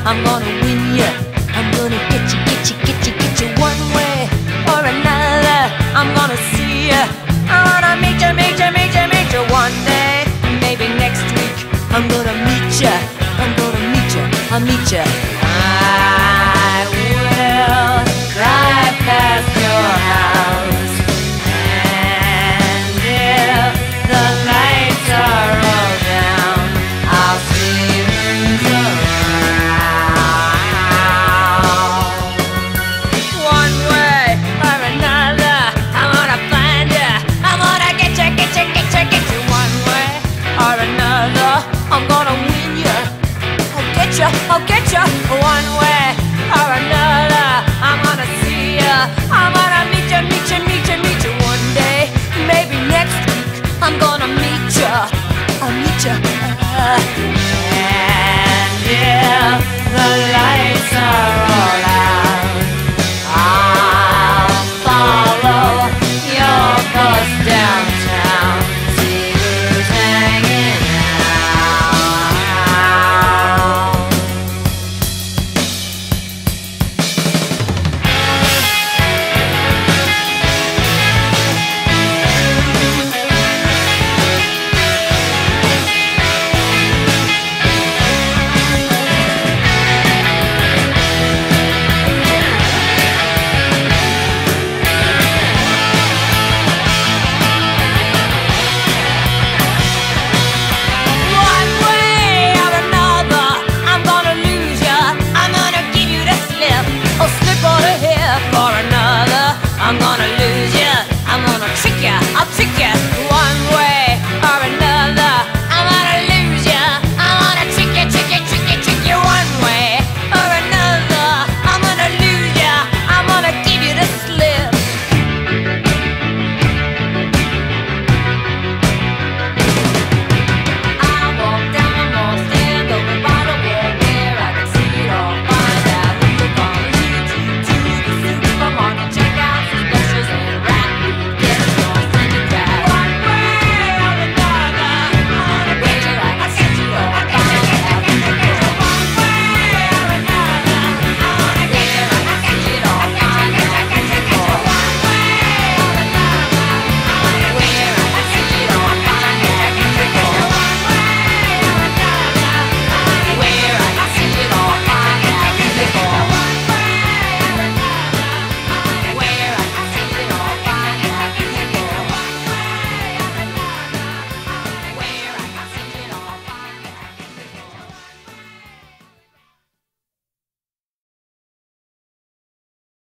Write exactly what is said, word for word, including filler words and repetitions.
I'm gonna win ya. I'm gonna get you, get you, get you, get you one way or another. I'm gonna see ya. I wanna meet ya, meet ya, meet ya, meet ya one day, maybe next week. I'm gonna meet ya. I'm gonna meet ya. I'll meet ya. I will drive past your house, and if the lights are all down, I'll see who's around. One way or another, I'm gonna find ya. I'm gonna get ya, get ya, get ya, get you. One way or another, I'm gonna win ya. I'll get ya, I'll get ya. One way or another, I'm gonna see ya. I'm gonna meet ya, meet ya, meet ya, meet ya one day, maybe next week. I'm gonna meet ya. I'll meet ya. Uh, and if the lights are